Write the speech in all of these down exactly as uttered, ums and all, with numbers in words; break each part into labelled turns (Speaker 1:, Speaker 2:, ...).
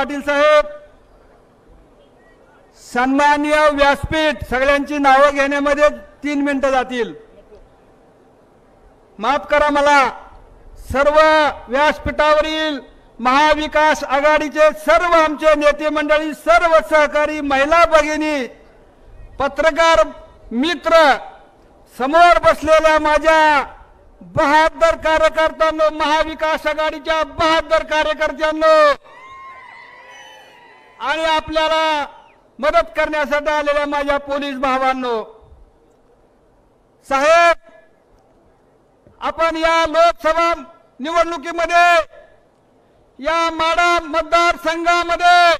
Speaker 1: पाटील साहेब, सन्माननीय व्यासपीठ, सगळ्यांची नावं घेण्यामध्ये तीन मिनिटं जातील. माफ करा मला. सर्व व्यासपीठावरील महाविकास आघाडीचे सर्व आमचे नेते मंडळी, सर्व सहकारी, महिला भगिनी, पत्रकार मित्र, समोर बसलेल्या माझ्या बहादर कार्यकर्त्यांनो, महाविकास आघाडीच्या बहादर कार्यकर्त्यांनो आणि आपल्याला मदत करण्यासाठी आलेल्या माझ्या पोलीस भावांनो, साहेब, आपण या लोकसभा निवडणुकीमध्ये या माढा मतदारसंघामध्ये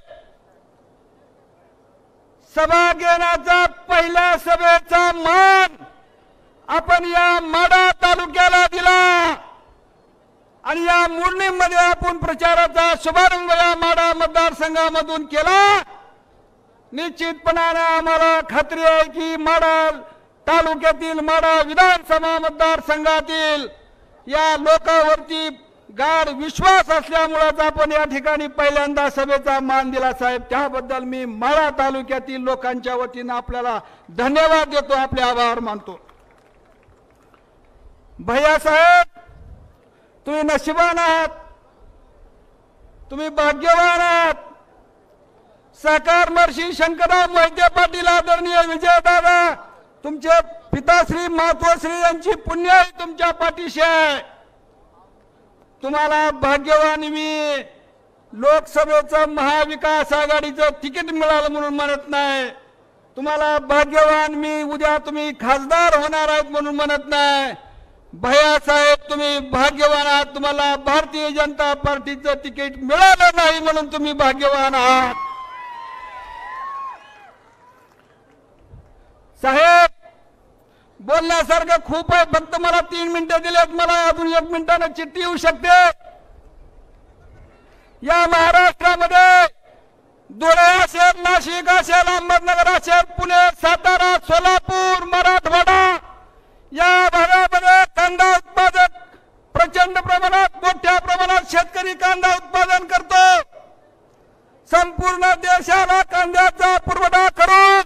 Speaker 1: सभा घेण्याचा पहिल्या सभेचा मान आपण या माढा तालुक्याला दिला आणि या मोडणीमध्ये आपण प्रचाराचा शुभारंभ या माढा मतदारसंघामधून केला. निश्चितपणाने आम्हाला खात्री आहे की माढा तालुक्यातील माढा विधानसभा मतदारसंघातील या लोकांवरती गाढ विश्वास असल्यामुळेच आपण या ठिकाणी पहिल्यांदा सभेचा मान दिला. साहेब, त्याबद्दल मी माढा तालुक्यातील लोकांच्या वतीने आपल्याला धन्यवाद देतो, आपले आभार मानतो. भैया साहेब, तुम्ही नशिबान आहात, तुम्ही भाग्यवान आहात. सहकार महर्षी शंकरराव मोहिते पाटील, आदरणीय विजयदादा, तुमचे पिताश्री मातोश्री यांची पुण्याई तुमच्या पाठीशी आहे. तुम्हाला भाग्यवान मी लोकसभेचं महाविकास आघाडीचं तिकीट मिळालं म्हणून म्हणत नाही. तुम्हाला भाग्यवान मी उद्या तुम्ही खासदार होणार आहेत म्हणून म्हणत नाही. भैया साहेब, तुम्ही भाग्यवान आहात. तुम्हाला भारतीय जनता पार्टीचं तिकीट मिळालं नाही म्हणून तुम्ही भाग्यवान आहात. साहेब, बोलण्यासारखं खूप आहे, फक्त मला तीन मिनिटं दिलेत. मला अजून एक मिनिटानं चिठ्ठी येऊ शकते. या महाराष्ट्रामध्ये धुळे असेल, नाशिक असेल, अहमदनगर असेल, पुणे, सातारा, सोलापूर, मराठवाडा या भागामध्ये कांदा उत्पादक प्रचंड प्रमाणात, मोठ्या प्रमाणात शेतकरी कांदा उत्पादन करतो. संपूर्ण देशाला कांद्याचा पुरवठा करून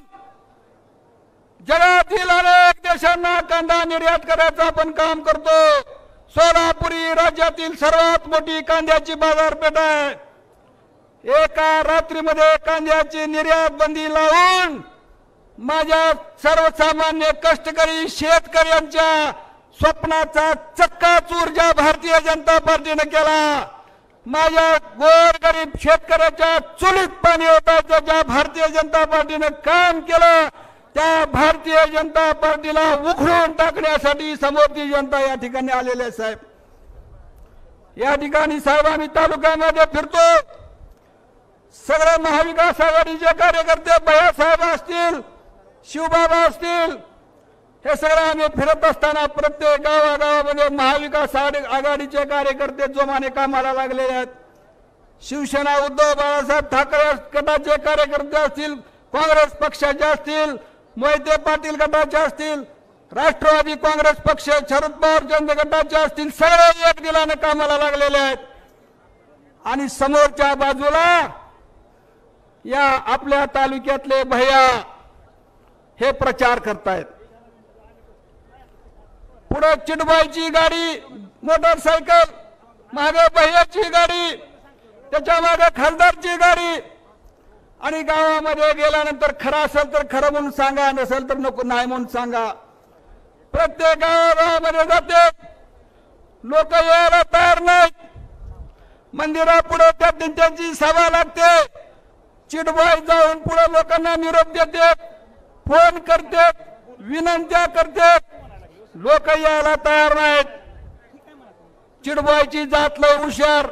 Speaker 1: जगातील अनेक देशांना कांदा निर्यात करायचं आपण काम करतो. सोलापुरी राज्यातील सर्वात मोठी कांद्याची बाजारपेठ आहे. एका रात्रीमध्ये कांद्याची निर्यात बंदी लावून माझ्या सर्वसामान्य कष्टकरी शेतकऱ्यांच्या स्वप्नाचा चक्काचूर ज्या भारतीय जनता पार्टीने केला, माझ्या गोरगरीब शेतकऱ्याच्या चुलीत पाणी ओतायचं ज्या भारतीय जनता पार्टीने काम केलं, त्या भारतीय जनता पार्टीला उखडून टाकण्यासाठी समोरची जनता या ठिकाणी आलेली आहे. साहेब, या ठिकाणी साहेब आम्ही तालुक्यामध्ये फिरतो. सगळे महाविकास आघाडीचे कार्यकर्ते, भैया साहेब असतील, शिवबाबा असतील, हे सगळे आम्ही फिरत असताना प्रत्येक गावागावामध्ये महाविकास आघाडीचे कार्यकर्ते जोमाने कामाला लागलेले आहेत. शिवसेना उद्धव बाळासाहेब ठाकरे गटाचे कार्यकर्ते असतील, काँग्रेस पक्षाचे असतील, मोहिते पाटील गटाचे असतील, राष्ट्रवादी काँग्रेस पक्ष, शरद पवार जनता गटाचे असतील, सगळे एक दिलाने कामाला लागलेले आहेत. आणि समोरच्या बाजूला या आपल्या तालुक्यातले भैया हे प्रचार करतायत. पुढे चिडबाईची गाडी, मोटरसायकल, मागे भैयाची गाडी, त्याच्या मागे खासदारची गाडी. आणि गावामध्ये गेल्यानंतर खरं असेल तर खरं म्हणून सांगा, नसेल तर नको नाही म्हणून सांगा. प्रत्येक गावामध्ये जाते, लोक यायला तयार नाहीत. मंदिरापुढे त्या त्यांची सभा लागते. चिडबाई जाऊन पुढे लोकांना निरोप देते, फोन करते, विनंत्या करते. लोक यायला तयार नाहीत. चिडबाईची जात लय हुशार.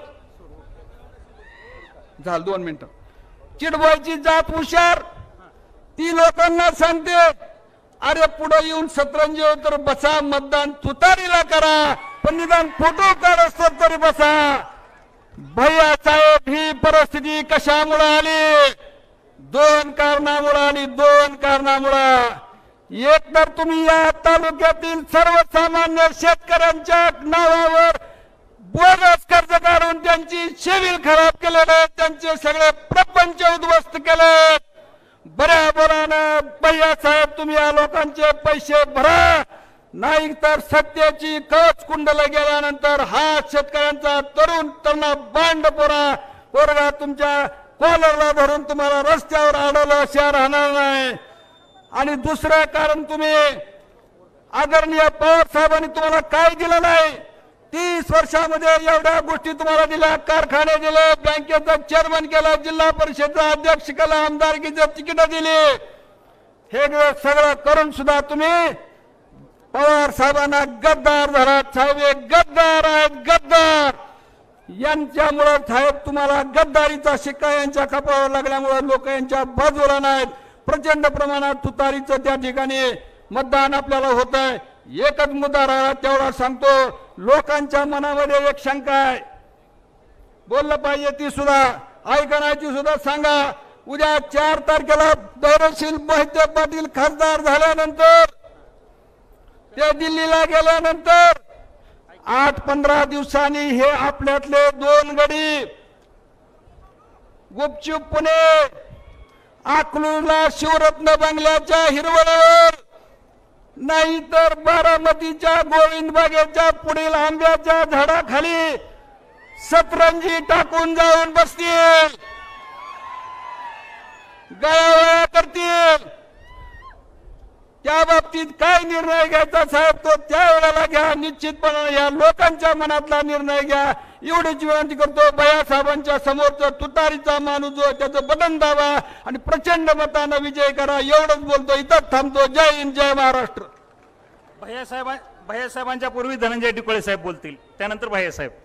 Speaker 1: झालं दोन मिनिटं. चिडबाईची जात हुशार. ती लोकांना सांगते, अरे पुढे येऊन सतरंजी तर बसा, मतदान तुतारीला करा, पण निदान फोटो काढत तरी बसा. भैया साहेब, ही परिस्थिती कशामुळे आली? दोन कारणामुळे आली. दोन कारणामुळे. एक तर तुम्ही या तालुक्यातील सर्वसामान्य शेतकऱ्यांच्या नावावर बोगस कर्ज काढून त्यांची शेवील खराब केलेले, त्यांचे सगळे प्रपंच उद्ध्वस्त केले। बऱ्या बोलानं भैयासाहेब तुम्ही या लोकांचे पैसे भरा, नाही तर सत्याची कवच कुंडल गेल्यानंतर हा शेतकऱ्यांचा तरुण तरुणा बांड पोरा पोरगा तुमच्या कॉलरला धरून तुम्हाला रस्त्यावर अडवलं अशा राहणार नाही। आणि दुसरं कारण तुम्ही आदरणीय पवार साहेबांनी तुम्हाला काय दिलं नाही। तीस वर्षामध्ये एवढ्या गोष्टी तुम्हाला दिल्या, कारखाने दिले, बँकेचा चेअरमन केला, जिल्हा परिषदचा अध्यक्ष केला, आमदारकीचे तिकीट दिली। हे सगळं करून सुद्धा तुम्ही पवार साहेबांना गद्दार धरा। साहेब एक गद्दार आहेत, गद्दार। यांच्यामुळे साहेब तुम्हाला गद्दारीचा शिक्का यांच्या कपाळावर लागल्यामुळे लोक यांच्या बाजूला नाहीत। प्रचंड प्रमाणात तुतारीचं त्या ठिकाणी मतदान आपल्याला होत आहे। एकच मुद्दा राहिला तेवढा सांगतो, लोकांच्या मनामध्ये एक शंका आहे, बोललं पाहिजे ती सुद्धा ऐकण्याची सुद्धा सांगा। उद्या चार तारखेला धैर्यशील मोहिते पाटील खासदार झाल्यानंतर ते दिल्लीला गेल्यानंतर आठ पंधरा दिवसांनी हे आपल्यातले दोन गडी गुपचूपपणे अकलूजला शिवरत्न बंगल्याच्या हिरवळीवर, नाहीतर बारामतीच्या गोविंद बागेच्या पुढील आंब्याच्या झाडाखाली सतरंजी टाकून जाऊन बसतील, गयावया करतील। त्या बाबतीत काय निर्णय घ्यायचा साहेब तो त्या वेळेला घ्या, निश्चितपणे या लोकांच्या मनातला निर्णय घ्या। एवढीच विनंती करतो, भैयासाहेबांच्या समोरचा तुतारीचा माणूस जो त्याचं बटन दाबा आणि प्रचंड मतानं विजय करा। एवढंच बोलतो, इथंच थांबतो। जय हिंद, जय महाराष्ट्र।
Speaker 2: भैयासाहेब भैयासाहेबांच्या पूर्वी धनंजय डिकोळे साहेब बोलतील, त्यानंतर भैयासाहेब।